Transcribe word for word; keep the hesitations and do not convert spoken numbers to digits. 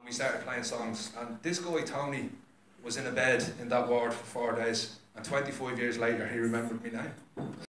We started playing songs, and this guy, Tony, was in a bed in that ward for four days, and twenty-five years later, he remembered me name.